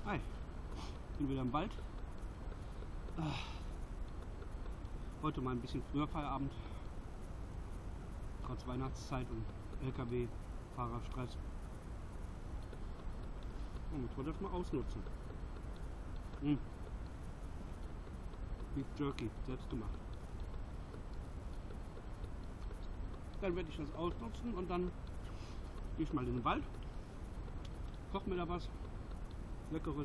frei. Bin wieder im Wald. Heute mal ein bisschen früher Feierabend. Trotz Weihnachtszeit und LKW-Fahrerstress. Und jetzt wollte ich das mal ausnutzen. Beef Jerky, selbst gemacht. Dann werde ich das ausnutzen und dann gehe ich mal in den Wald, koche mir da was Leckeres.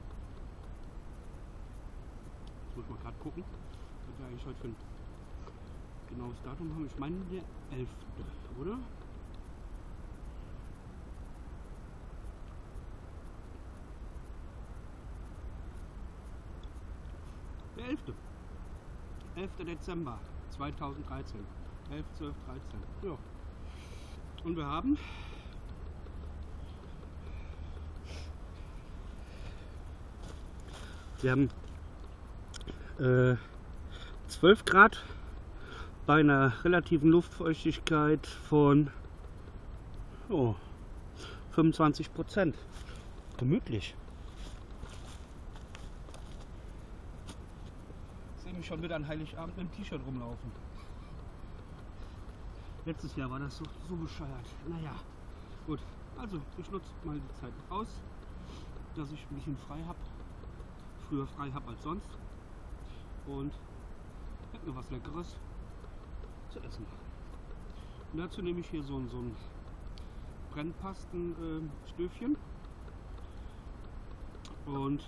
Jetzt muss ich mal gerade gucken, was wir eigentlich heute für ein genaues Datum haben. Ich meine der 11., oder? Der 11. 11. Dezember 2013. 11, 12, 13. Ja. Und wir haben Wir haben 12 Grad bei einer relativen Luftfeuchtigkeit von 25%. Gemütlich. Ich sehe mich schon wieder an Heiligabend mit dem T-Shirt rumlaufen. Letztes Jahr war das so bescheuert. Naja, gut. Also, ich nutze mal die Zeit aus, dass ich ein bisschen frei habe. Früher frei habe als sonst. Und hätte mir was Leckeres zu essen. Und dazu nehme ich hier so ein Brennpastenstöfchen. Und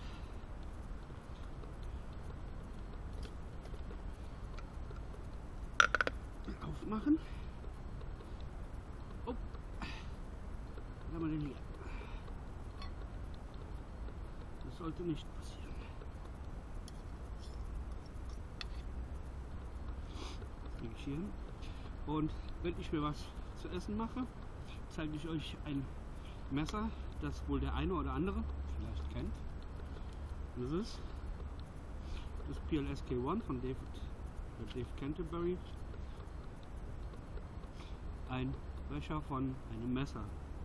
aufmachen. Oh, was haben wir denn hier? Das sollte nicht passieren. Das lege ich hier hin. Und wenn ich mir was zu essen mache, zeige ich euch ein Messer, das wohl der eine oder andere vielleicht kennt. Das ist das PLSK1 von Dave Canterbury. Ein Brecher von einem Messer.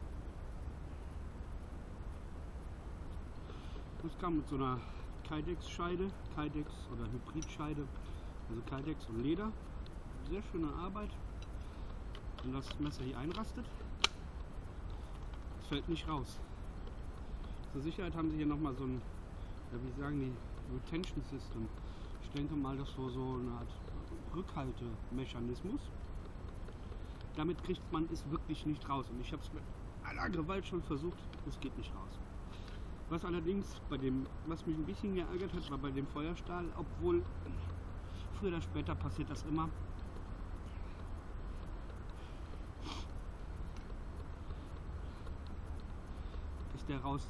Das kam mit so einer Kydex-Scheide, Kydex oder Hybridscheide, also Kydex und Leder. Sehr schöne Arbeit. Wenn das Messer hier einrastet, es fällt nicht raus. Zur Sicherheit haben sie hier nochmal so ein, ja, wie sagen die, Retention System. Ich denke mal, das war so eine Art Rückhaltemechanismus. Damit kriegt man es wirklich nicht raus. Und ich habe es mit aller Gewalt schon versucht, es geht nicht raus. Was allerdings was mich ein bisschen geärgert hat, war bei dem Feuerstahl, obwohl früher oder später passiert das immer. Ist der raus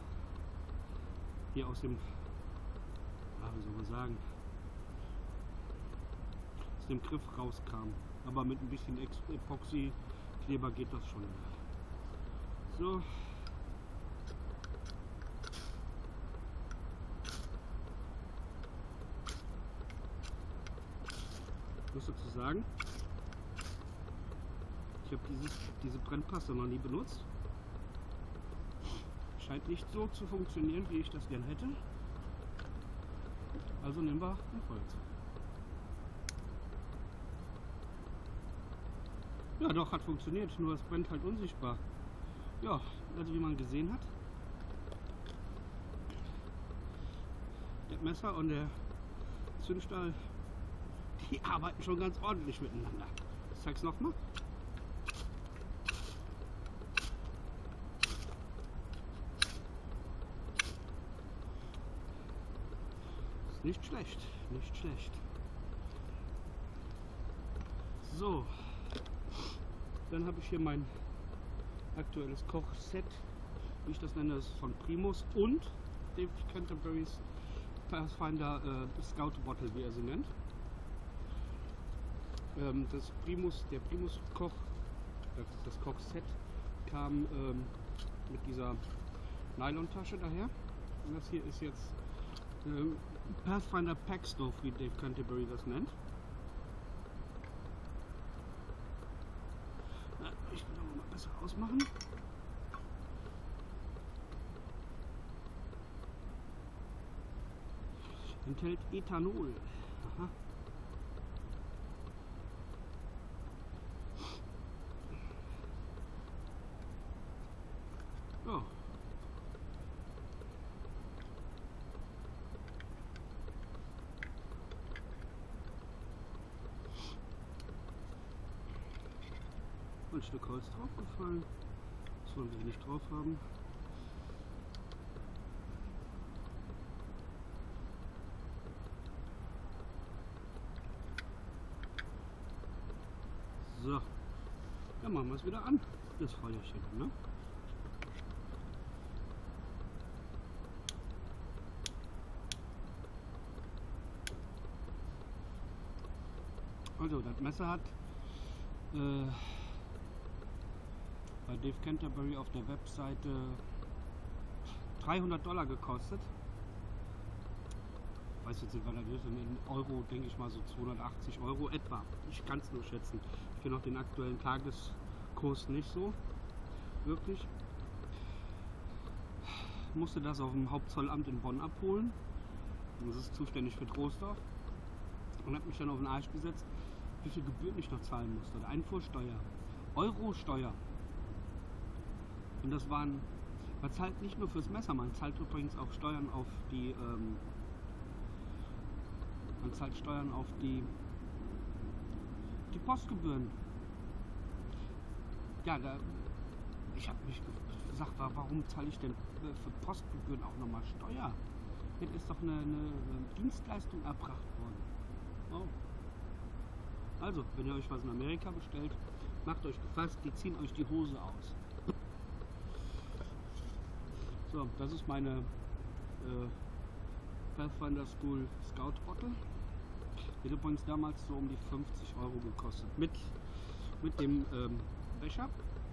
hier aus dem, wie soll man sagen, aus dem Griff rauskam. Aber mit ein bisschen Epoxy-Kleber geht das schon. So. Ich muss dazu sagen, ich habe diese Brennpaste noch nie benutzt. Scheint nicht so zu funktionieren, wie ich das gern hätte. Also nehmen wir ein Feuerzeug. Ja, doch, hat funktioniert, nur es brennt halt unsichtbar. Ja, also wie man gesehen hat, der Messer und der Zündstahl, die arbeiten schon ganz ordentlich miteinander. Ich zeig's nochmal. Ist nicht schlecht, nicht schlecht. So. Dann habe ich hier mein aktuelles Kochset, wie ich das nenne, das ist von Primus und Dave Canterbury's Pathfinder Scout Bottle, wie er sie nennt. Das Kochset kam mit dieser Nylon-Tasche daher. Und das hier ist jetzt Pathfinder Pack Stove, wie Dave Canterbury das nennt. Ich will auch mal besser ausmachen. Enthält Ethanol. Aha. Ja. Ein Stück Holz draufgefallen. Das wollen wir nicht drauf haben. So, dann machen wir es wieder an, das Feuerchen, ne? Also, das Messer hat bei Dave Canterbury auf der Webseite $300 gekostet. Ich weiß jetzt nicht, was das ist. In Euro denke ich mal so 280 Euro etwa. Ich kann es nur schätzen. Ich kenne auch den aktuellen Tageskurs nicht so wirklich. Ich musste das auf dem Hauptzollamt in Bonn abholen. Das ist zuständig für Troisdorf. Und habe mich dann auf den Arsch gesetzt, wie viel Gebühren ich noch zahlen musste. Einfuhrsteuer, Eurosteuer. Und das waren, man zahlt nicht nur fürs Messer, man zahlt übrigens auch Steuern auf die, man zahlt Steuern auf die Postgebühren. Ja, ich habe mich gesagt, warum zahle ich denn für Postgebühren auch nochmal Steuer? Hier ist doch eine Dienstleistung erbracht worden. Oh. Also, wenn ihr euch was in Amerika bestellt, macht euch gefasst, die ziehen euch die Hose aus. So, das ist meine Pathfinder School Scout Bottle. Die hat übrigens damals so um die 50 Euro gekostet. Mit dem Becher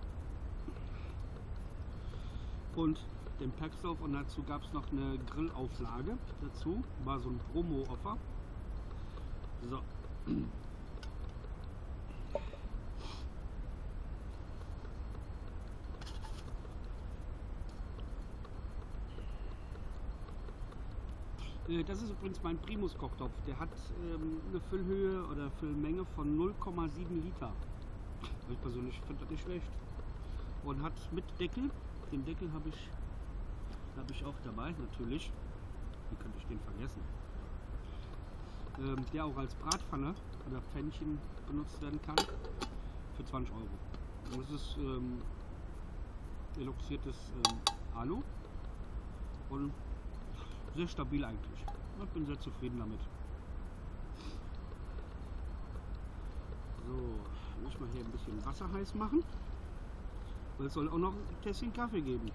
und dem Packstove, und dazu gab es noch eine Grillauflage dazu. War so ein Promo-Offer. So. Das ist übrigens mein Primus-Kochtopf. Der hat eine Füllhöhe oder Füllmenge von 0,7 Liter. Ich persönlich finde das nicht schlecht. Und hat mit Deckel, den Deckel habe ich auch dabei, natürlich. Wie könnte ich den vergessen? Der auch als Bratpfanne oder Pfännchen benutzt werden kann. Für 20 Euro. Und das ist eloxiertes Alu. Und sehr stabil eigentlich. Ich bin sehr zufrieden damit. So, muss man hier ein bisschen Wasser heiß machen. Weil es soll auch noch ein Tässchen Kaffee geben.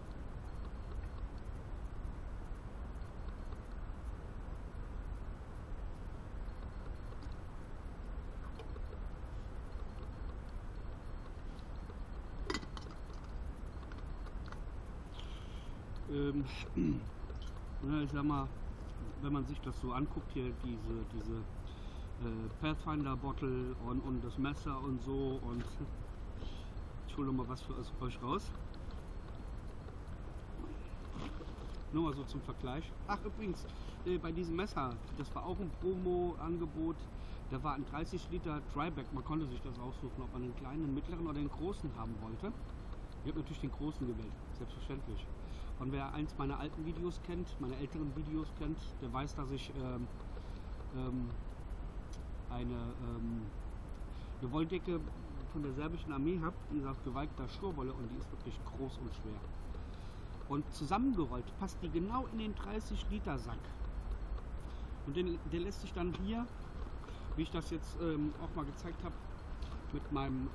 Ich sag mal, wenn man sich das so anguckt, hier diese Pathfinder Bottle und das Messer und so, und ich hole mal was für euch raus. Nur mal so zum Vergleich. Ach übrigens, bei diesem Messer, das war auch ein Promo-Angebot, da war ein 30 Liter Dryback, man konnte sich das aussuchen, ob man den kleinen, den mittleren oder den großen haben wollte. Ich habe natürlich den großen gewählt, selbstverständlich. Und wer eins meiner alten Videos kennt, meine älteren Videos kennt, der weiß, dass ich eine Wolldecke von der serbischen Armee habe, die ist aus gewalkter Schurwolle und die ist wirklich groß und schwer. Und zusammengerollt passt die genau in den 30 Liter Sack. Und der lässt sich dann hier, wie ich das jetzt auch mal gezeigt habe, mit meinem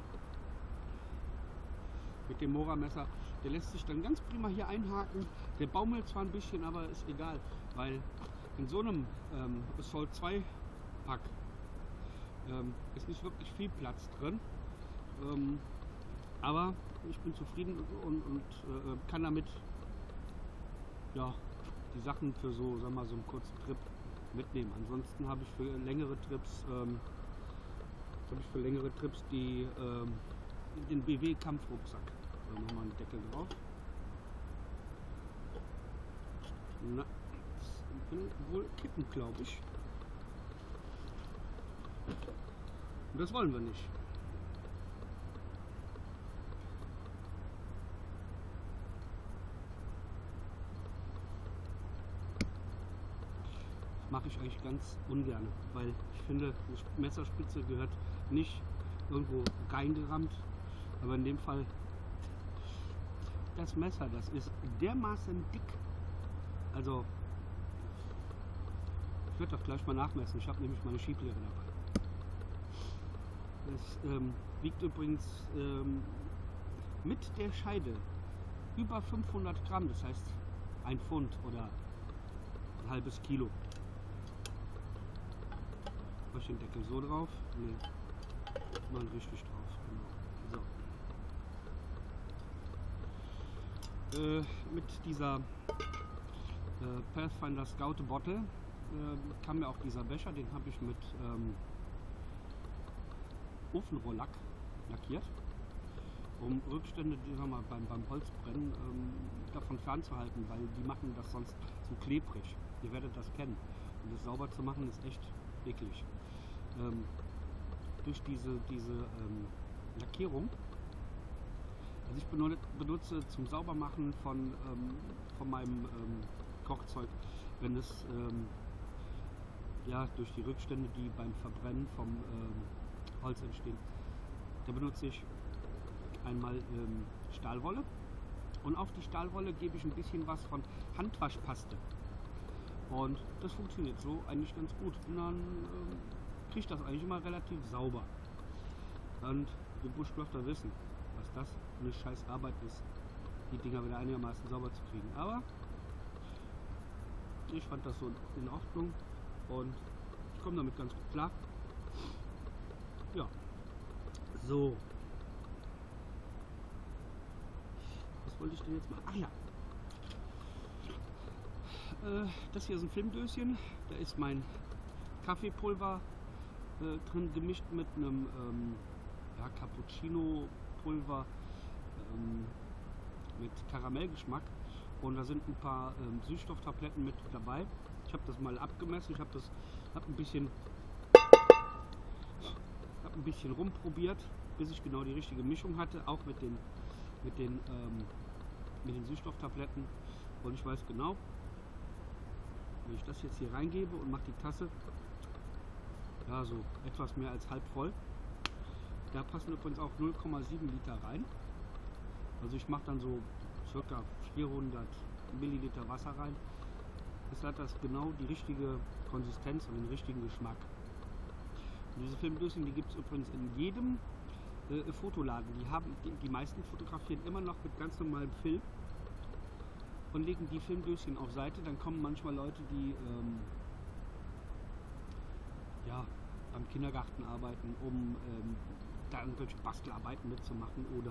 mit dem Mora-Messer, der lässt sich dann ganz prima hier einhaken. Der baumelt zwar ein bisschen, aber ist egal, weil in so einem Assault 2 Pack ist nicht wirklich viel Platz drin, aber ich bin zufrieden und kann damit ja die Sachen für so, sagen wir mal, so einen kurzen Trip mitnehmen. Ansonsten habe ich für längere Trips den BW Kampfrucksack. Da machen wir einen Deckel drauf. Na, wohl kippen, glaube ich. Und das wollen wir nicht. Das mache ich eigentlich ganz ungern, weil ich finde, eine Messerspitze gehört nicht irgendwo reingerammt, aber in dem Fall das Messer, das ist dermaßen dick. Also ich werde doch gleich mal nachmessen. Ich habe nämlich meine Schieblehre dabei. Es wiegt übrigens mit der Scheide über 500 Gramm, das heißt 1 Pfund oder ein halbes Kilo. Mach ich den Deckel so drauf? Nee, mal richtig drauf. Genau. So. Mit dieser Pathfinder Scout Bottle kam mir auch dieser Becher, den habe ich mit Ofenrohrlack lackiert, um Rückstände, die wir mal beim Holzbrennen davon fernzuhalten, weil die machen das sonst so klebrig. Ihr werdet das kennen. Und das sauber zu machen ist echt eklig. Durch diese Lackierung, also ich benutze zum Saubermachen von meinem Kochzeug, wenn es ja, durch die Rückstände, die beim Verbrennen vom Holz entstehen, da benutze ich einmal Stahlwolle und auf die Stahlwolle gebe ich ein bisschen was von Handwaschpaste und das funktioniert so eigentlich ganz gut und dann kriege ich das eigentlich immer relativ sauber. Und die Bushcrafter wissen, was das eine scheiß Arbeit ist, die Dinger wieder einigermaßen sauber zu kriegen, aber ich fand das so in Ordnung und ich komme damit ganz gut klar. Ja, so. Was wollte ich denn jetzt mal? Ach ja. Das hier ist ein Filmdöschen. Da ist mein Kaffeepulver drin gemischt mit einem ja, Cappuccino-Pulver mit Karamellgeschmack. Und da sind ein paar Süßstofftabletten mit dabei. Ich habe das mal abgemessen. Ich habe ein bisschen rumprobiert, bis ich genau die richtige Mischung hatte, auch mit den Süßstofftabletten. Und ich weiß genau, wenn ich das jetzt hier reingebe und mache die Tasse, ja, so etwas mehr als halb voll. Da passen übrigens auch 0,7 Liter rein. Also ich mache dann so ca. 400 Milliliter Wasser rein. Das hat das genau die richtige Konsistenz und den richtigen Geschmack. Und diese Filmdöschen, die gibt es übrigens in jedem Fotoladen. Die meisten fotografieren immer noch mit ganz normalem Film und legen die Filmdöschen auf Seite. Dann kommen manchmal Leute, die ja, beim Kindergarten arbeiten, um da irgendwelche Bastelarbeiten mitzumachen oder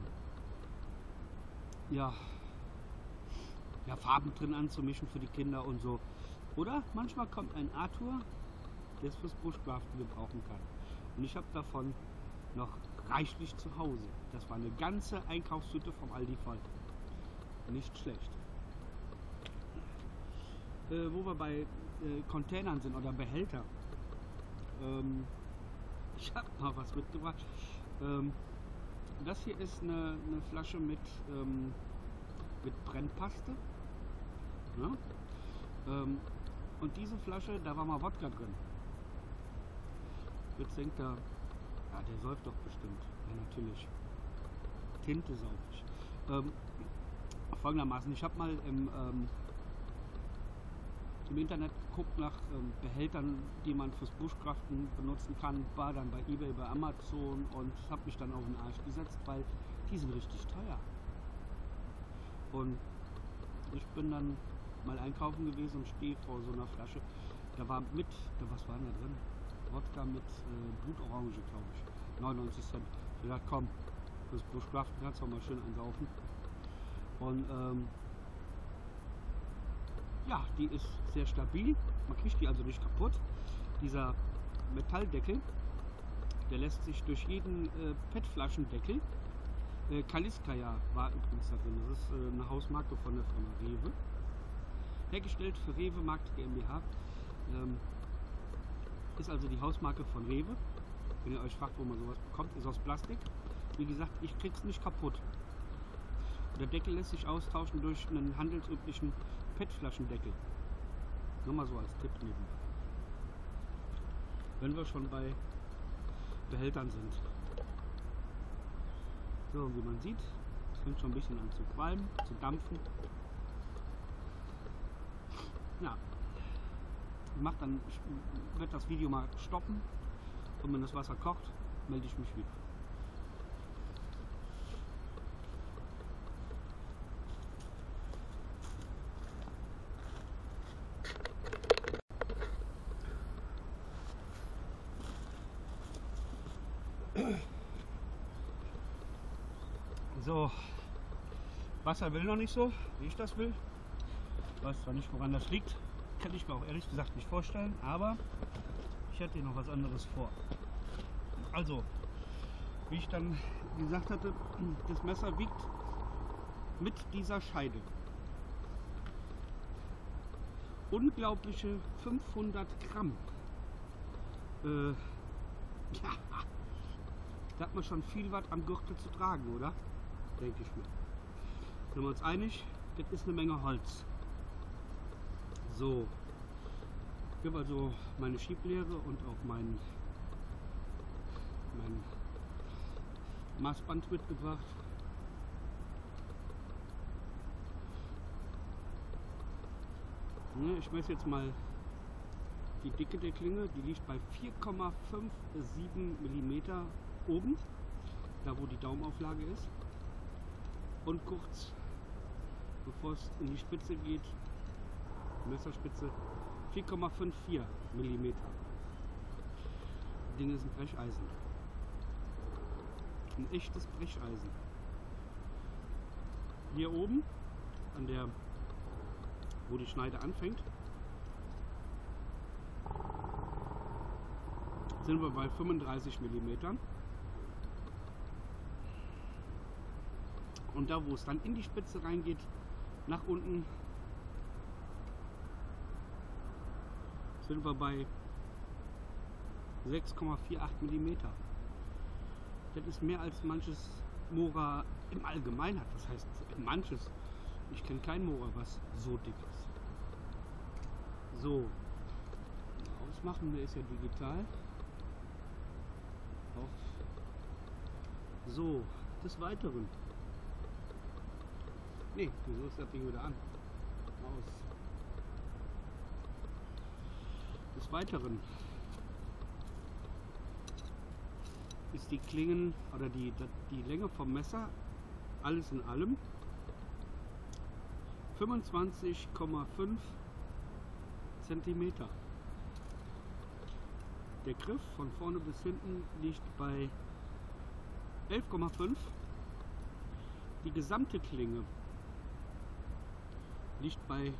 ja, Farben drin anzumischen für die Kinder und so. Oder manchmal kommt ein Arthur, der es fürs Bushcraften gebrauchen kann. Und ich habe davon noch reichlich zu Hause. Das war eine ganze Einkaufstüte vom Aldi voll. Nicht schlecht. Wo wir bei Containern sind oder Behälter. Ich habe mal was mitgebracht. Das hier ist eine Flasche mit Brennpaste. Ja? Und diese Flasche, da war mal Wodka drin. Jetzt denkt er, ja, der säuft doch bestimmt. Ja, natürlich. Tinte sauf ich. Folgendermaßen, ich habe mal im Internet geguckt nach Behältern, die man fürs Bushcraften benutzen kann, war dann bei eBay, bei Amazon und habe mich dann auf den Arsch gesetzt, weil die sind richtig teuer. Und ich bin dann mal einkaufen gewesen und stehe vor so einer Flasche. Da war was war denn da drin? Wodka mit Blutorange, glaube ich. 99 Cent. Ich dachte, komm, fürs Bushcraften kannst du auch mal schön einsaufen. Und ja, die ist sehr stabil. Man kriegt die also nicht kaputt. Dieser Metalldeckel, der lässt sich durch jeden PET-Flaschendeckel, Kaliskaya war übrigens da drin, das ist eine Hausmarke von der Firma Rewe, Hergestellt für Rewe Markt GmbH. Ist also die Hausmarke von Rewe. Wenn ihr euch fragt, wo man sowas bekommt, ist aus Plastik. Wie gesagt, ich krieg's nicht kaputt. Der Deckel lässt sich austauschen durch einen handelsüblichen PET-Flaschendeckel. Nur mal so als Tipp nebenbei. Wenn wir schon bei Behältern sind. So, wie man sieht, es fängt schon ein bisschen an zu qualmen, zu dampfen. Ja, ich werde das Video mal stoppen und wenn das Wasser kocht, melde ich mich wieder. So, Wasser will noch nicht so, wie ich das will. Ich weiß zwar nicht, woran das liegt, kann ich mir auch ehrlich gesagt nicht vorstellen, aber ich hatte hier noch was anderes vor. Also, wie ich dann gesagt hatte, das Messer wiegt mit dieser Scheide unglaubliche 500 Gramm. Ja, da hat man schon viel was am Gürtel zu tragen, oder? Denke ich mir. Sind wir uns einig? Das ist eine Menge Holz. So, ich habe also meine Schieblehre und auch mein Maßband mitgebracht. Ich messe jetzt mal die Dicke der Klinge. Die liegt bei 4,57 mm oben, da wo die Daumenauflage ist. Und kurz bevor es in die Spitze geht, Messerspitze 4,54 mm. Das Ding ist ein Brecheisen. Ein echtes Brecheisen. Hier oben, an der, wo die Schneide anfängt, sind wir bei 35 mm. Und da, wo es dann in die Spitze reingeht, nach unten, sind wir bei 6,48 mm. Das ist mehr als manches Mora im Allgemeinen hat. Das heißt, manches. Ich kenne kein Mora, was so dick ist. So. Ausmachen, der ist ja digital. Auf. So. Des Weiteren. Nee, wieso ist das Ding wieder an? Aus. Des Weiteren ist die Klingen oder die Länge vom Messer alles in allem 25,5 cm. Der Griff von vorne bis hinten liegt bei 11,5. Die gesamte Klinge liegt bei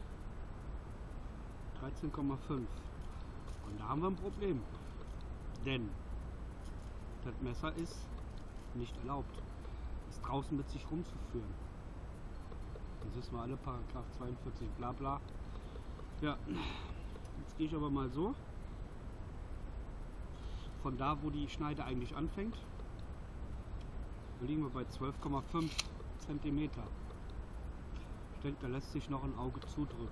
13,5. Und da haben wir ein Problem. Denn das Messer ist nicht erlaubt, es draußen mit sich rumzuführen. Das wissen wir alle, Paragraph 42 bla bla. Ja, jetzt gehe ich aber mal so. Von da, wo die Schneide eigentlich anfängt, da liegen wir bei 12,5 cm. Ich denke, da lässt sich noch ein Auge zudrücken.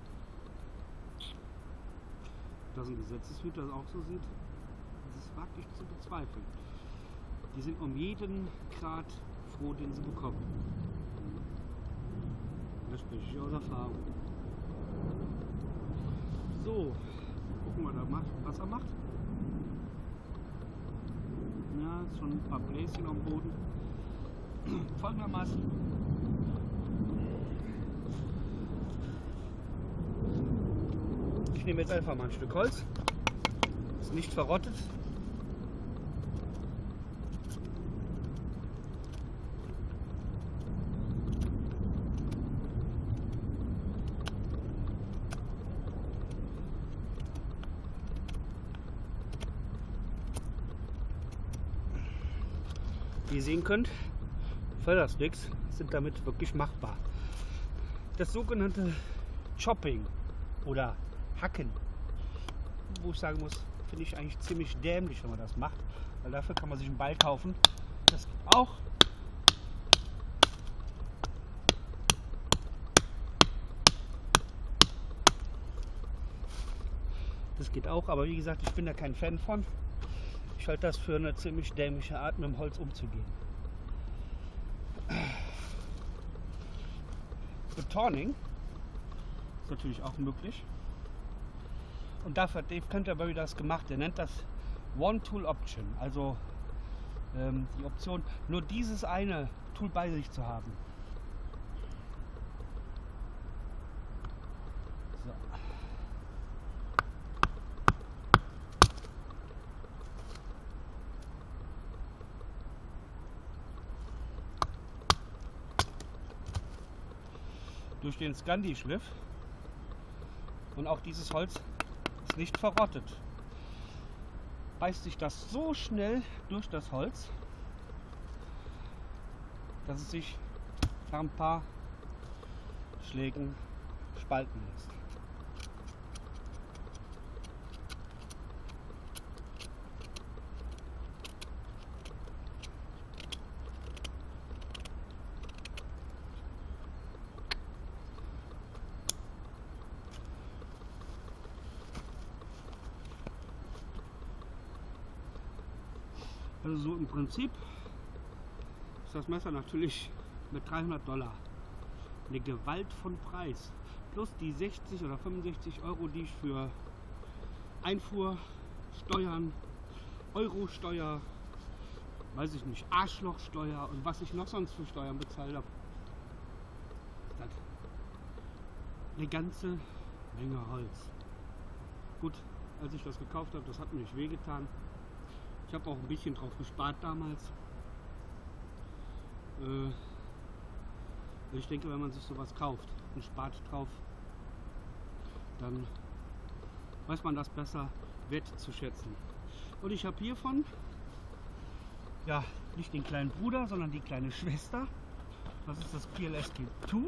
Dass ein Gesetzeshüter das auch so sieht, das ist wirklich zu bezweifeln. Die sind um jeden Grad froh, den sie bekommen. Das spreche ich aus Erfahrung. So, gucken wir da, was er macht. Ja, ist schon ein paar Bläschen am Boden. Folgendermaßen. Ich nehme jetzt einfach mal ein Stück Holz. Ist nicht verrottet. Wie ihr sehen könnt, Fördersticks sind damit wirklich machbar. Das sogenannte Chopping oder Hacken, wo ich sagen muss, finde ich eigentlich ziemlich dämlich, wenn man das macht, weil dafür kann man sich einen Ball kaufen. Das geht auch. Das geht auch, aber wie gesagt, ich bin da kein Fan von. Ich halte das für eine ziemlich dämliche Art, mit dem Holz umzugehen. Betoning ist natürlich auch möglich. Und dafür hat Dave Canterbury das gemacht. Er nennt das One Tool Option, also die Option, nur dieses eine Tool bei sich zu haben. So. Durch den Scandi-Schliff und auch dieses Holz ist nicht verrottet. Beißt sich das so schnell durch das Holz, dass es sich nach ein paar Schlägen spalten lässt. Also so im Prinzip ist das Messer natürlich mit $300 eine Gewalt von Preis. Plus die 60 oder 65 Euro, die ich für Einfuhr, Steuern, Eurosteuer, weiß ich nicht, Arschlochsteuer und was ich noch sonst für Steuern bezahlt habe. Das eine ganze Menge Holz. Gut, als ich das gekauft habe, das hat mir nicht wehgetan. Ich habe auch ein bisschen drauf gespart damals. Ich denke, wenn man sich sowas kauft und spart drauf, dann weiß man das besser wertzuschätzen. Und ich habe hiervon, ja, nicht den kleinen Bruder, sondern die kleine Schwester. Das ist das PLSK2.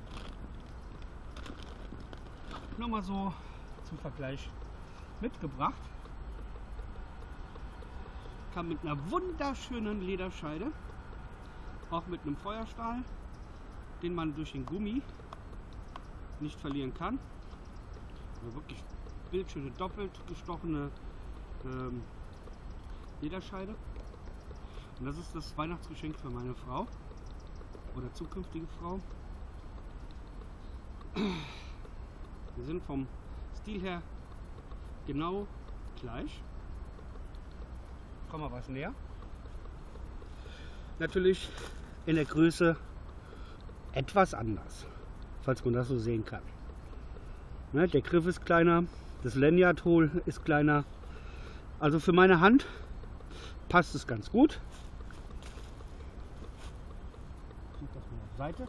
Nur mal so zum Vergleich mitgebracht. Kam mit einer wunderschönen Lederscheide, auch mit einem Feuerstahl, den man durch den Gummi nicht verlieren kann. Also wirklich bildschöne, doppelt gestochene Lederscheide. Und das ist das Weihnachtsgeschenk für meine Frau oder zukünftige Frau. Wir sind vom Stil her genau gleich. Komm mal was näher. Natürlich in der Größe etwas anders, falls man das so sehen kann. Ne, der Griff ist kleiner, das Lanyard-Hol ist kleiner. Also für meine Hand passt es ganz gut. Ich kriege das mal auf Seite.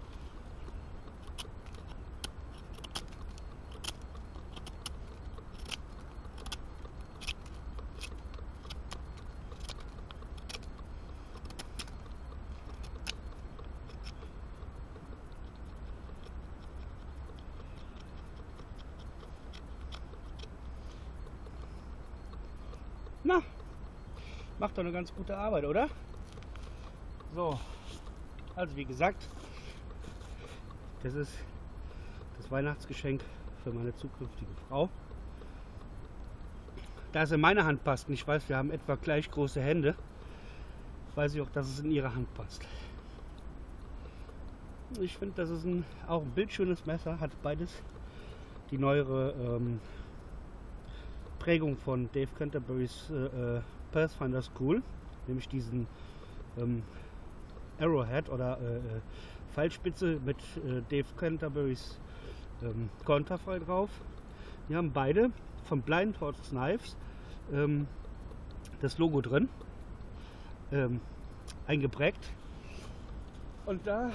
Na, macht doch eine ganz gute Arbeit, oder? So, also wie gesagt, das ist das Weihnachtsgeschenk für meine zukünftige Frau. Da es in meine Hand passt, und ich weiß, wir haben etwa gleich große Hände, weiß ich auch, dass es in ihre Hand passt. Ich finde, das ist auch ein bildschönes Messer, hat beides die neuere Prägung von Dave Canterburys Pathfinder School, nämlich diesen Arrowhead oder Pfeilspitze mit Dave Canterburys Konterfei drauf. Wir haben beide von Blind Horse Knives das Logo drin, eingeprägt. Und da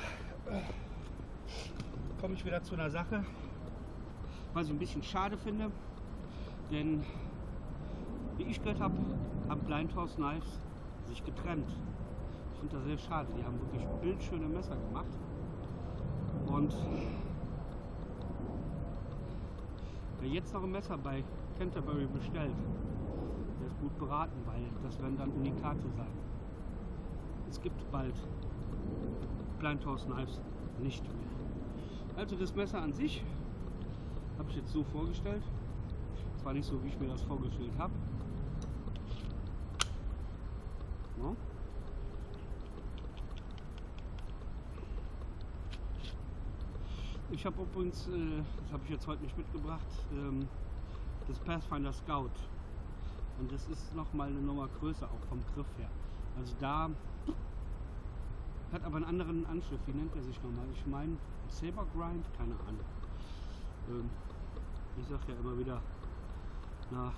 komme ich wieder zu einer Sache, was ich ein bisschen schade finde. Denn wie ich gehört habe, haben Blind Horse Knives sich getrennt. Ich finde das sehr schade. Die haben wirklich bildschöne Messer gemacht. Und Wer jetzt noch ein Messer bei Canterbury bestellt, der ist gut beraten, weil das werden dann Unikate sein. Es gibt bald Blind Horse Knives nicht mehr. Also das Messer an sich habe ich jetzt so vorgestellt. Zwar nicht so, wie ich mir das vorgestellt habe. No. Ich habe übrigens, das habe ich jetzt heute nicht mitgebracht, das Pathfinder Scout. Und das ist nochmal eine Nummer größer, auch vom Griff her. Also da hat aber einen anderen Anschrift. Wie nennt er sich nochmal? Ich meine Saber Grind, keine Ahnung. Ich sage ja immer wieder, nach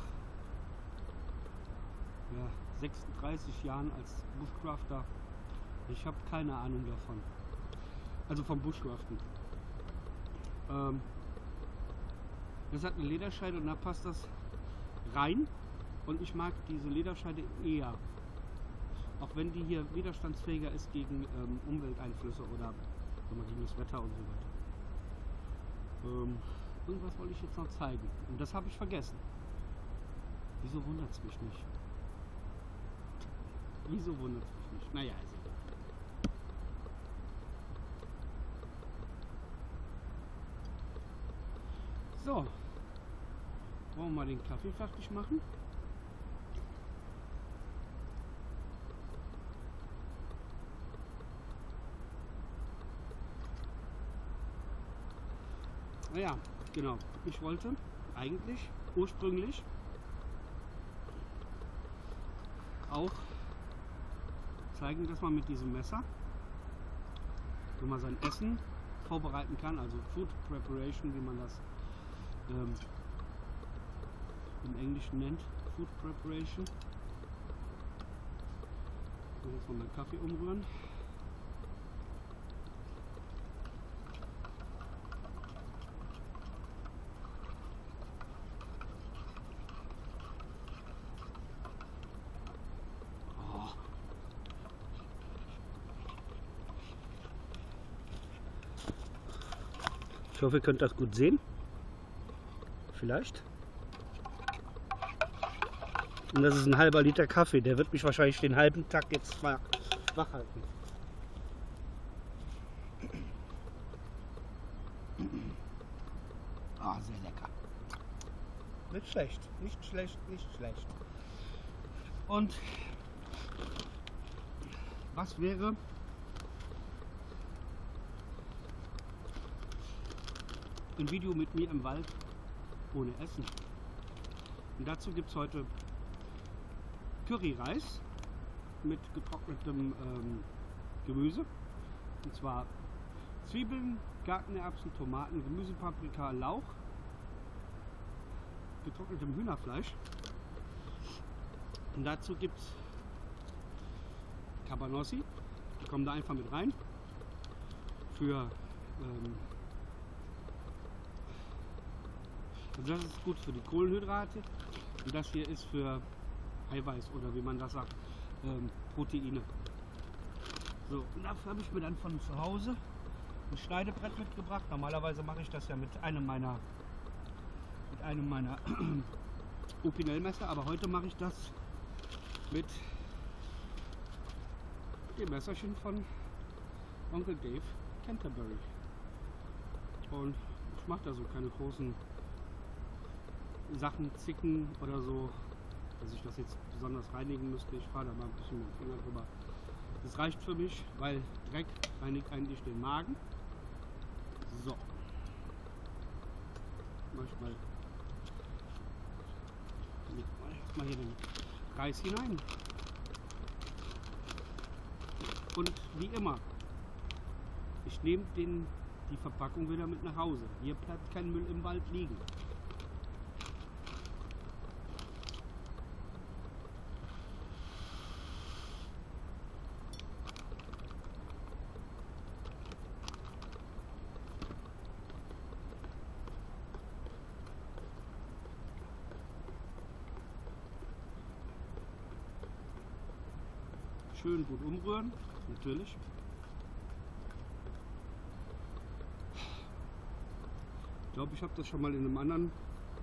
36 Jahren als Bushcrafter, ich habe keine Ahnung davon. Also vom Bushcraften. Das hat eine Lederscheide und da passt das rein. Und ich mag diese Lederscheide eher. Auch wenn die hier widerstandsfähiger ist gegen Umwelteinflüsse oder gegen das Wetter und so weiter. Irgendwas wollte ich jetzt noch zeigen. Und das habe ich vergessen. Wieso wundert es mich nicht? Wieso wundert es mich nicht? Naja, ist egal. So. Wollen wir mal den Kaffee fertig machen? Naja, genau. Ich wollte eigentlich ursprünglich auch zeigen, dass man mit diesem Messer, wenn man sein Essen vorbereiten kann, also Food Preparation, wie man das im Englischen nennt, Food Preparation. Ich will jetzt mal meinen Kaffee umrühren. Ich hoffe, ihr könnt das gut sehen. Vielleicht. Und das ist ein halber Liter Kaffee. Der wird mich wahrscheinlich den halben Tag jetzt wach halten. Ah, sehr lecker. Nicht schlecht, nicht schlecht, nicht schlecht. Und was wäre, ein Video mit mir im Wald ohne Essen? Und dazu gibt es heute Curryreis mit getrocknetem Gemüse. Und zwar Zwiebeln, Gartenerbsen, Tomaten, Gemüsepaprika, Lauch, getrocknetem Hühnerfleisch. Und dazu gibt es Cabanossi, die kommen da einfach mit rein. Für also das ist gut für die Kohlenhydrate und das hier ist für Eiweiß oder wie man das sagt, Proteine. So, und dafür habe ich mir dann von zu Hause ein Schneidebrett mitgebracht. Normalerweise mache ich das ja mit einem meiner Opinel-Messer, aber heute mache ich das mit dem Messerchen von Onkel Dave Canterbury. Und ich mache da so keine großen Sachen, Zicken oder so, dass ich das jetzt besonders reinigen müsste. Ich fahre da mal ein bisschen mit dem Finger drüber. Das reicht für mich, weil Dreck reinigt eigentlich den Magen. So. Manchmal mal hier den Reis hinein. Und wie immer, ich nehme die Verpackung wieder mit nach Hause. Hier bleibt kein Müll im Wald liegen. Schön gut umrühren, natürlich. Ich glaube, ich habe das schon mal in einem anderen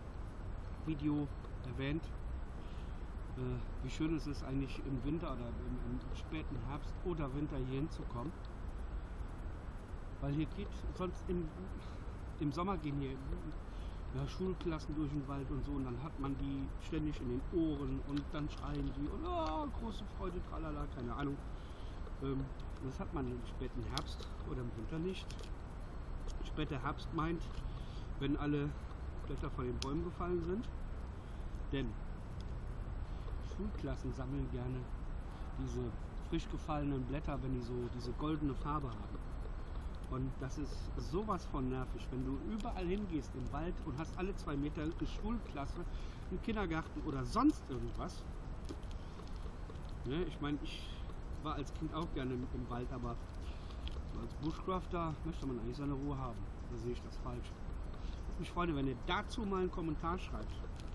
Video erwähnt, wie schön es ist eigentlich im Winter oder im späten Herbst oder Winter hier hinzukommen. Weil hier geht sonst im Sommer gehen hier Schulklassen durch den Wald und so, und dann hat man die ständig in den Ohren und dann schreien die und oh, große Freude, tralala, keine Ahnung. Das hat man im späten Herbst oder im Winter nicht. Später Herbst meint, wenn alle Blätter von den Bäumen gefallen sind, denn Schulklassen sammeln gerne diese frisch gefallenen Blätter, wenn die so diese goldene Farbe haben. Und das ist sowas von nervig, wenn du überall hingehst im Wald und hast alle 2 Meter eine Schulklasse, einen Kindergarten oder sonst irgendwas. Ne, ich meine, ich war als Kind auch gerne im Wald, aber so als Bushcrafter möchte man eigentlich seine Ruhe haben. Da sehe ich das falsch. Würde mich freuen, wenn ihr dazu mal einen Kommentar schreibt.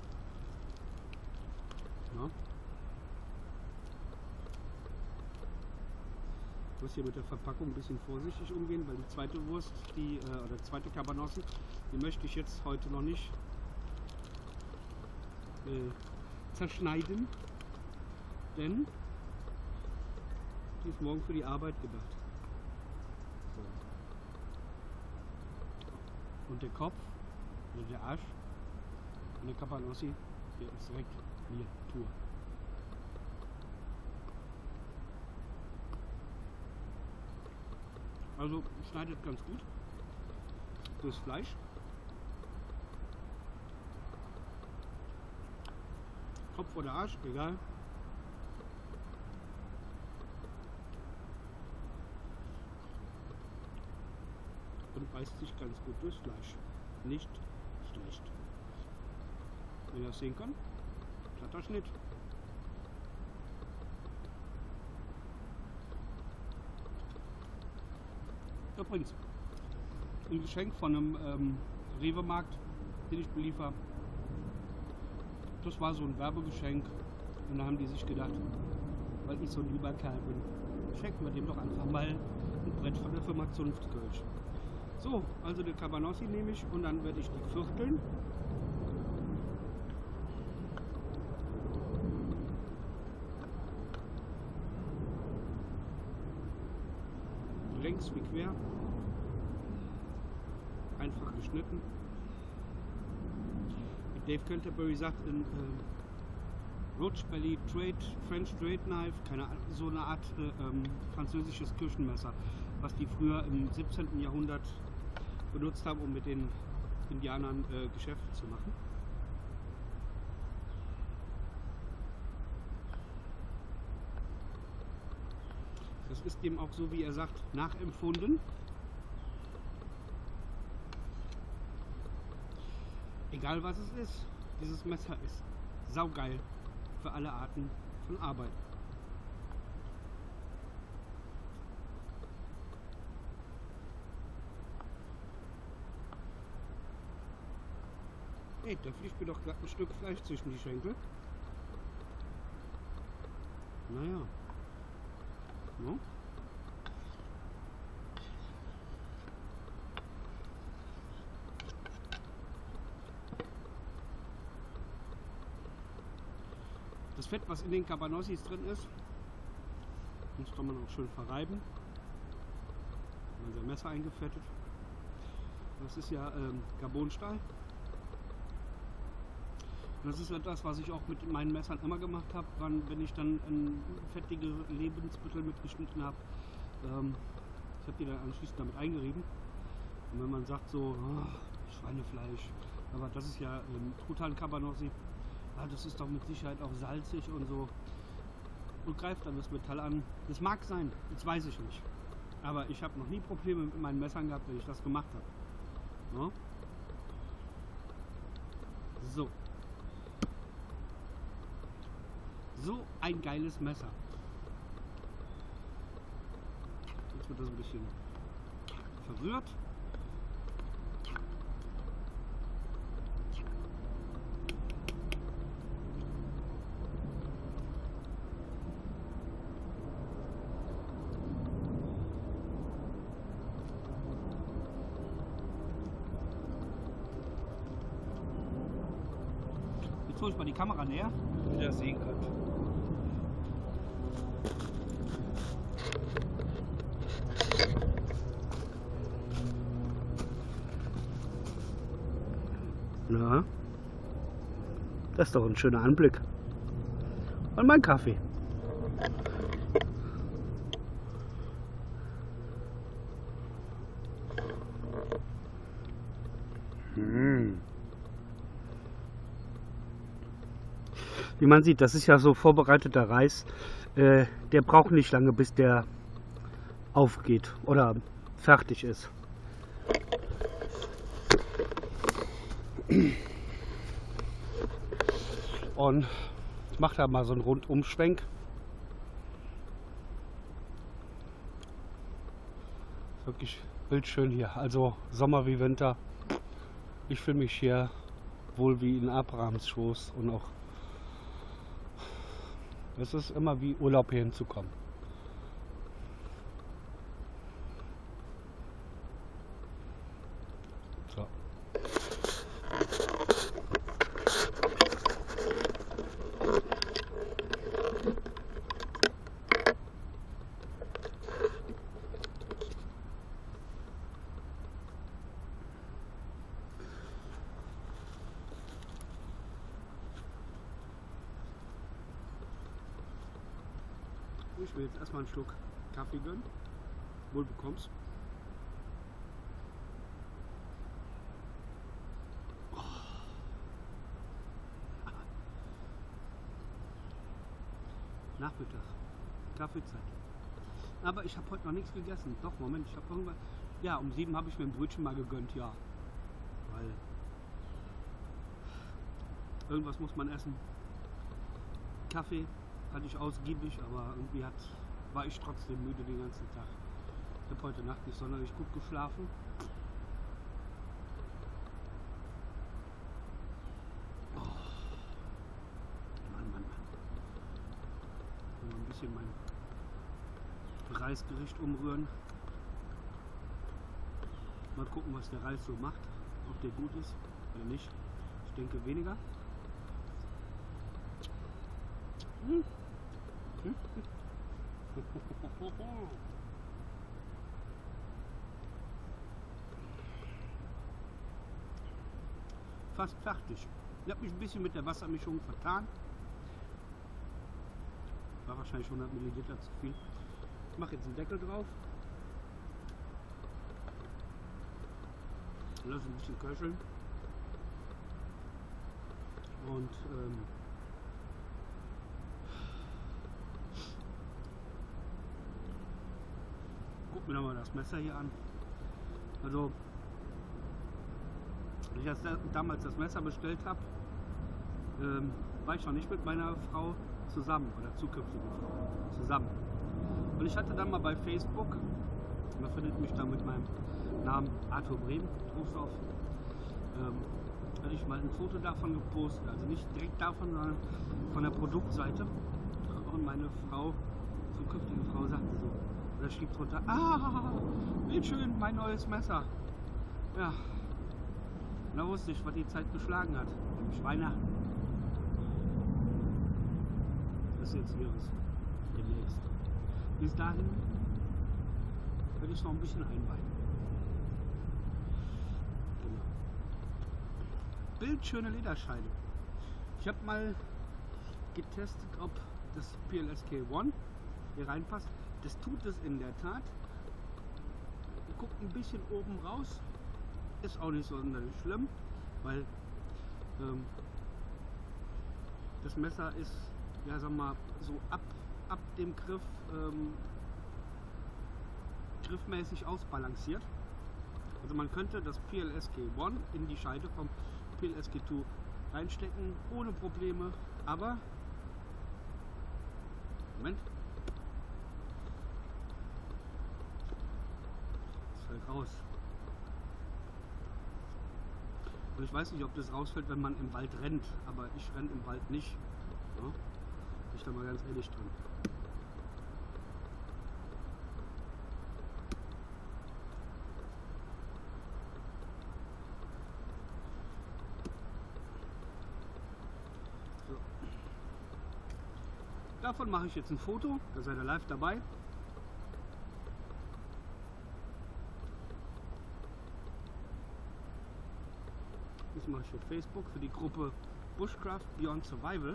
Ja. Ich muss hier mit der Verpackung ein bisschen vorsichtig umgehen, weil die zweite Wurst, oder zweite Cabanossi, die möchte ich jetzt heute noch nicht zerschneiden, denn die ist morgen für die Arbeit gedacht. So. Und der Kopf, also der Arsch von der Cabanossi, der ist direkt hier, pur. Also schneidet ganz gut das Fleisch. Kopf oder Arsch, egal. Und beißt sich ganz gut durchs Fleisch. Nicht schlecht. Wenn ihr das sehen könnt, platter Schnitt. Übrigens, ein Geschenk von einem Rewe-Markt, den ich beliefer. Das war so ein Werbegeschenk, und da haben die sich gedacht, weil ich so ein lieber Kerl bin, schenken wir dem doch einfach mal ein Brett von der Firma Zunftkölsch. So, also die Cabanossi nehme ich und dann werde ich die vierteln. Längs wie quer, einfach geschnitten. Wie Dave Canterbury sagt, in Roach Belly French Trade Knife, so eine Art französisches Küchenmesser, was die früher im 17. Jahrhundert benutzt haben, um mit den Indianern Geschäfte zu machen. Das ist dem auch so, wie er sagt, nachempfunden. Egal was es ist, dieses Messer ist saugeil für alle Arten von Arbeit. Hey, da fliegt mir doch gerade ein Stück Fleisch zwischen die Schenkel. Naja. No? Das Fett, was in den Cabanossis drin ist, das kann man auch schön verreiben. Unser Messer eingefettet. Das ist ja Carbonstahl. Das ist etwas, was ich auch mit meinen Messern immer gemacht habe, wenn ich dann fettige Lebensmittel mitgeschnitten habe. Ich habe die dann anschließend damit eingerieben. Und wenn man sagt so, oh, Schweinefleisch, aber das ist ja Truthahn Cabanossi, das ist doch mit Sicherheit auch salzig und so, und greift dann das Metall an. Das mag sein, das weiß ich nicht. Aber ich habe noch nie Probleme mit meinen Messern gehabt, wenn ich das gemacht habe. Ja? So. So ein geiles Messer. Jetzt wird das ein bisschen verrührt. Jetzt hole ich mal die Kamera näher, damit ihr das sehen könnt. Na, das ist doch ein schöner Anblick. Und mein Kaffee. Wie man sieht, das ist ja so vorbereiteter Reis. Der braucht nicht lange, bis der aufgeht oder fertig ist. Und ich mache da mal so einen Rundumschwenk. Wirklich bildschön hier. Also Sommer wie Winter. Ich fühle mich hier wohl wie in Abrahams Schoß und auch es ist immer wie Urlaub hier hinzukommen. So. Ich will jetzt erstmal einen Schluck Kaffee gönnen. Wohl bekommst. Oh. Nachmittag. Kaffeezeit. Aber ich habe heute noch nichts gegessen. Doch, Moment, ich habe irgendwann. Ja, um 7 habe ich mir ein Brötchen mal gegönnt, ja. Weil irgendwas muss man essen. Kaffee hatte ich ausgiebig, aber irgendwie war ich trotzdem müde den ganzen Tag. Ich habe heute Nacht nicht sonderlich gut geschlafen. Oh. Mann, Mann, Mann. Ich will mal ein bisschen mein Reisgericht umrühren. Mal gucken, was der Reis so macht. Ob der gut ist oder nicht. Ich denke weniger. Fast fertig. Ich habe mich ein bisschen mit der Wassermischung vertan. War wahrscheinlich 100 Milliliter zu viel. Ich mache jetzt einen Deckel drauf. Lass ein bisschen köcheln. Und guck mir nochmal das Messer hier an. Also, als ich damals das Messer bestellt habe, war ich noch nicht mit meiner Frau zusammen oder zukünftigen Frau zusammen. Und ich hatte dann mal bei Facebook, man findet mich da mit meinem Namen Arthur Brehm, Trostorf, hatte ich mal ein Foto davon gepostet, also nicht direkt davon, sondern von der Produktseite. Und meine Frau, zukünftige Frau, sagte so, oder schrieb drunter, wie schön, mein neues Messer. Ja, und da wusste ich, was die Zeit geschlagen hat, nämlich Weihnachten. Das ist jetzt ihres demnächst. Bis dahin werde ich noch ein bisschen einweihen. Genau. Bildschöne Lederscheide. Ich habe mal getestet, ob das PLSK One hier reinpasst. Das tut es in der Tat. Guckt ein bisschen oben raus. Ist auch nicht so sonderlich schlimm, weil das Messer ist, ja, sag mal, so ab dem Griff griffmäßig ausbalanciert. Also man könnte das PLSK One in die Scheide vom PLSK 2 reinstecken ohne Probleme, aber Moment, das fällt raus. Und ich weiß nicht, ob das rausfällt, wenn man im Wald rennt, aber ich renne im Wald nicht. Ja? Bin ich da mal ganz ehrlich drin. Davon mache ich jetzt ein Foto, da seid ihr live dabei. Das mache ich für Facebook, für die Gruppe Bushcraft Beyond Survival.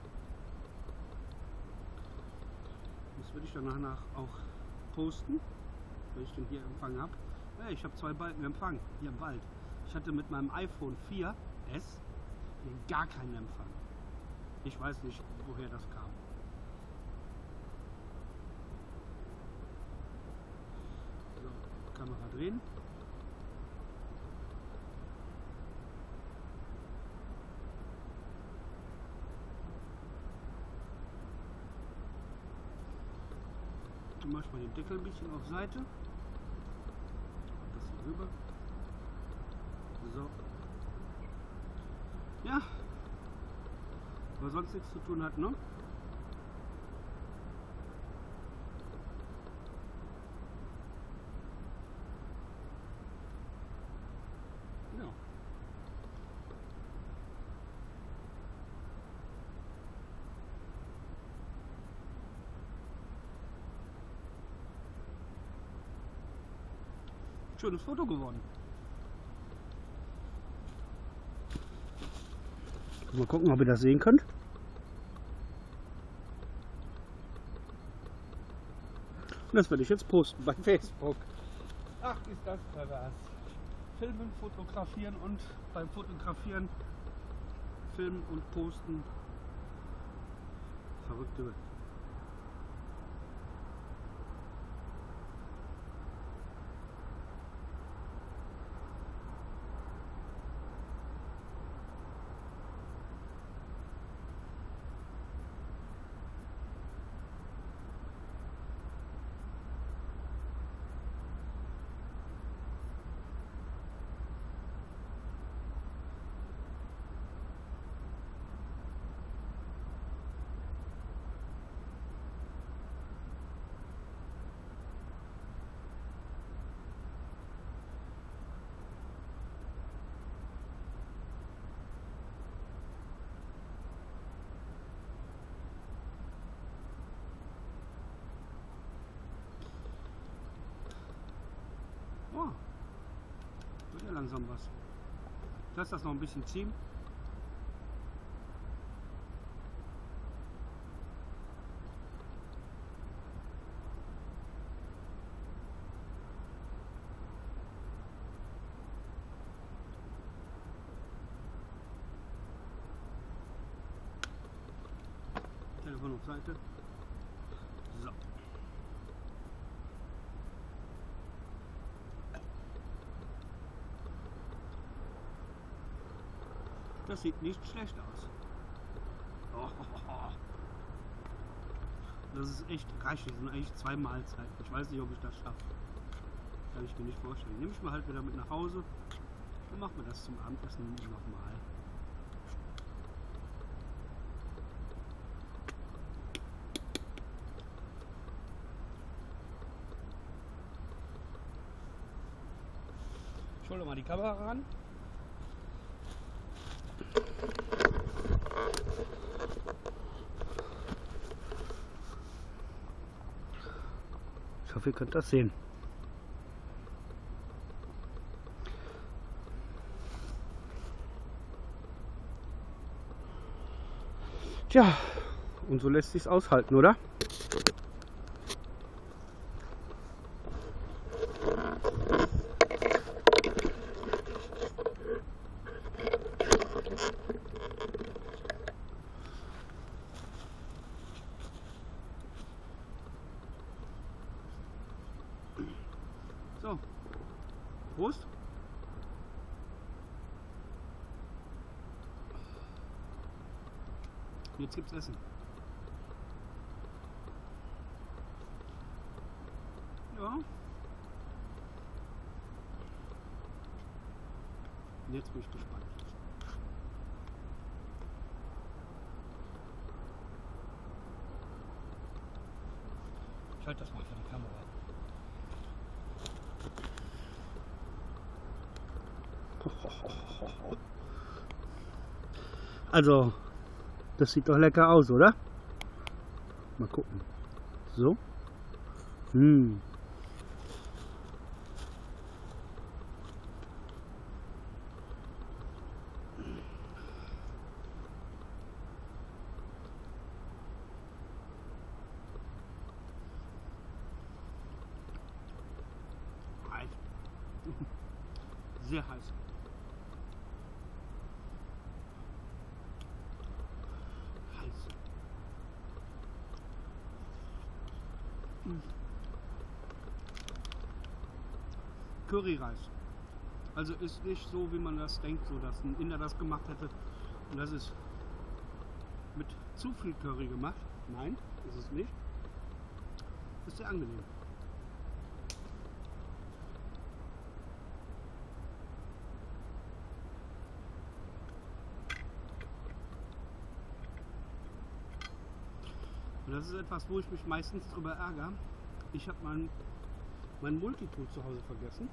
Das würde ich dann danach auch posten, wenn ich den hier empfangen habe. Ja, ich habe 2 Balken Empfang hier im Wald. Ich hatte mit meinem iPhone 4S gar keinen Empfang. Ich weiß nicht, woher das kam. So, Kamera drehen. Dann mache ich mal den Deckel ein bisschen auf Seite. Das hier rüber. So. Ja. Weil sonst nichts zu tun hat, ne? Ja. Schönes Foto geworden. Mal gucken, ob ihr das sehen könnt. Und das werde ich jetzt posten bei Facebook. Ach, ist das pervers. Filmen, fotografieren und beim Fotografieren filmen und posten. Verrückte Welt. Oh, wird ja langsam was. Lass das noch ein bisschen ziehen. Telefon auf Seite. So. Das sieht nicht schlecht aus. Oh. Das ist echt reichlich. Das sind eigentlich 2 Mahlzeiten. Ich weiß nicht, ob ich das schaffe. Kann ich mir nicht vorstellen. Nehme ich mal halt wieder mit nach Hause. Dann machen wir das zum Abendessen nochmal. Ich hole mal die Kamera ran. Ich hoffe, ihr könnt das sehen. Tja, und so lässt sich's aushalten, oder? So, Prost. Jetzt gibt's Essen. Ja. Und jetzt bin ich gespannt. Ich halte das mal für die Kamera. Also, das sieht doch lecker aus, oder? Mal gucken. So. Hm. Heiß. Sehr heiß. Heiß. Curryreis. Also ist nicht so, wie man das denkt, so dass ein Inder das gemacht hätte. Und das ist mit zu viel Curry gemacht. Nein, ist es nicht. Ist sehr angenehm. Und das ist etwas, wo ich mich meistens drüber ärgere. Ich habe mein Multitool zu Hause vergessen.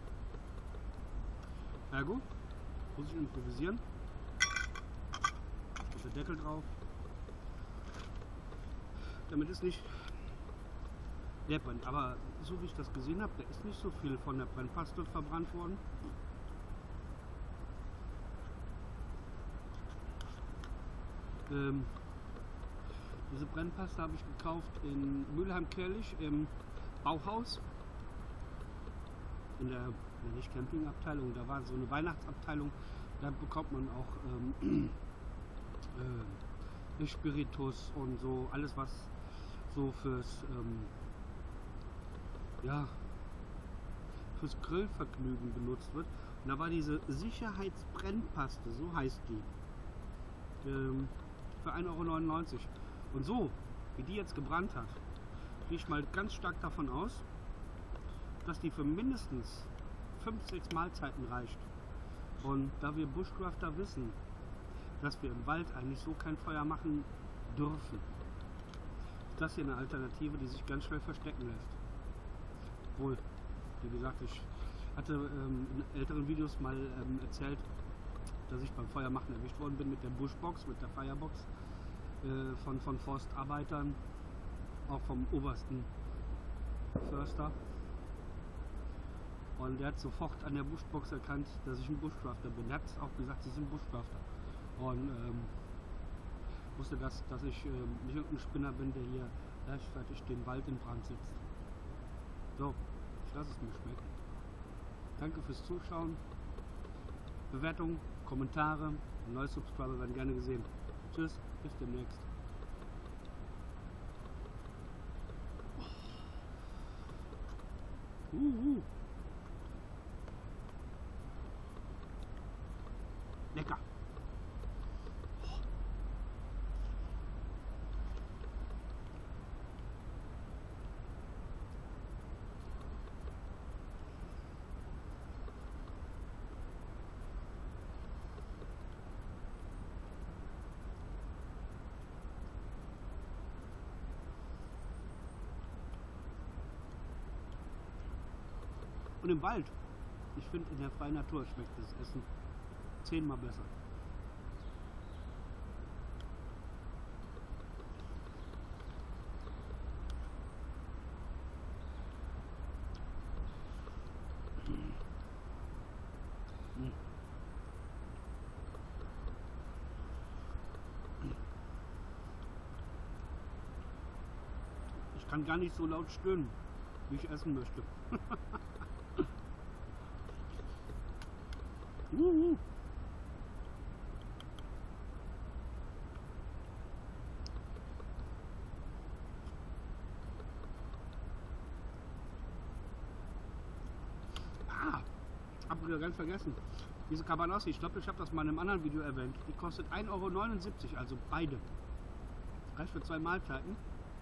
Ergo, muss ich improvisieren. Ist der Deckel drauf. Damit ist nicht der brennt. Aber so wie ich das gesehen habe, da ist nicht so viel von der Brennpaste verbrannt worden. Diese Brennpaste habe ich gekauft in Mülheim-Kärlich im Bauhaus. In der nicht Campingabteilung, da war so eine Weihnachtsabteilung. Da bekommt man auch Spiritus und so, alles was so fürs fürs Grillvergnügen benutzt wird. Und da war diese Sicherheitsbrennpaste, so heißt die, für 1,99 Euro. Und so, wie die jetzt gebrannt hat, gehe ich mal ganz stark davon aus, dass die für mindestens 5-6 Mahlzeiten reicht. Und da wir Bushcrafter wissen, dass wir im Wald eigentlich so kein Feuer machen dürfen, ist das hier eine Alternative, die sich ganz schnell verstecken lässt. Obwohl, wie gesagt, ich hatte in älteren Videos mal erzählt, dass ich beim Feuermachen erwischt worden bin mit der Bushbox, mit der Firebox von Forstarbeitern, auch vom obersten Förster. Und der hat sofort an der Bushbox erkannt, dass ich ein Bushcrafter bin. Er hat auch gesagt, sie sind Bushcrafter. Und wusste, dass ich nicht irgendein Spinner bin, der hier leichtfertig den Wald in Brand setzt. So, ich lasse es mir schmecken. Danke fürs Zuschauen. Bewertungen, Kommentare, neue Subscriber werden gerne gesehen. Tschüss, bis demnächst. Lecker. Und im Wald, ich finde, in der freien Natur schmeckt das Essen 10-mal besser. Ich kann gar nicht so laut stöhnen, wie ich essen möchte. Hab wieder ganz vergessen. Diese Cabanossi, ich glaube, ich habe das mal in einem anderen Video erwähnt. Die kostet 1,79 Euro, also beide. Reicht für 2 Mahlzeiten.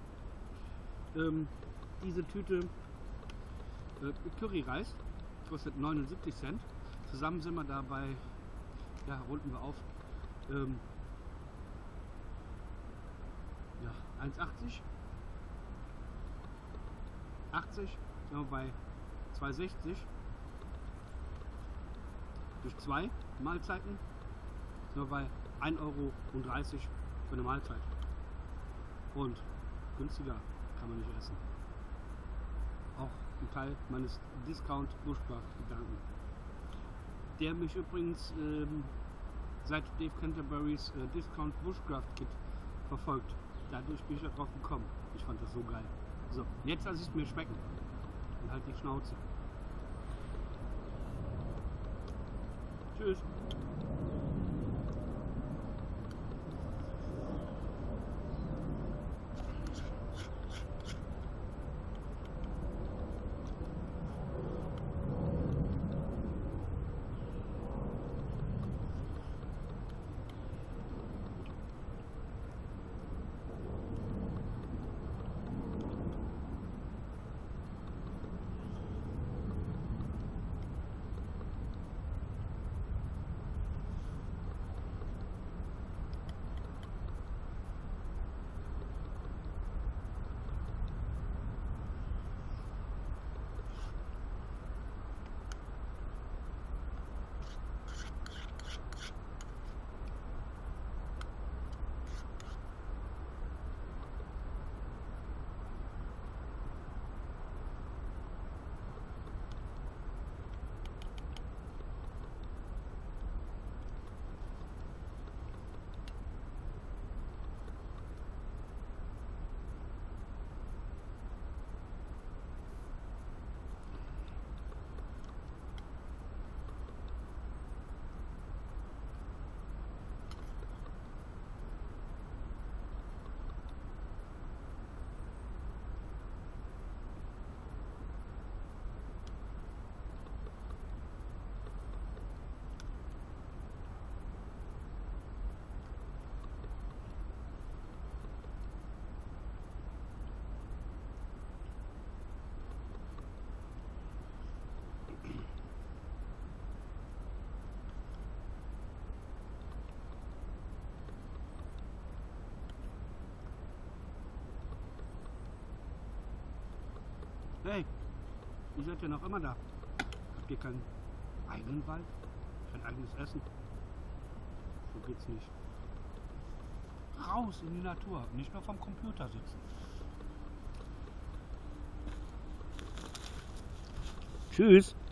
Diese Tüte Curryreis kostet 79 Cent. Zusammen sind wir dabei, ja, runden wir auf, 1,80. 80, sind wir bei 2,60. Durch 2 Mahlzeiten sind wir bei 1,30 Euro für eine Mahlzeit. Und Günstiger kann man nicht essen. Auch ein Teil meines Discount-Bushcraft-Gedanken. Der mich übrigens seit Dave Canterburys Discount Bushcraft Kit verfolgt. Dadurch bin ich darauf gekommen. Ich fand das so geil. So, jetzt lasse ich es mir schmecken. Und halt die Schnauze. Tschüss. Hey, ihr seid ja noch immer da. Habt ihr keinen eigenen Wald? Kein eigenes Essen? So geht's nicht. Raus in die Natur, nicht nur vom Computer sitzen. Tschüss.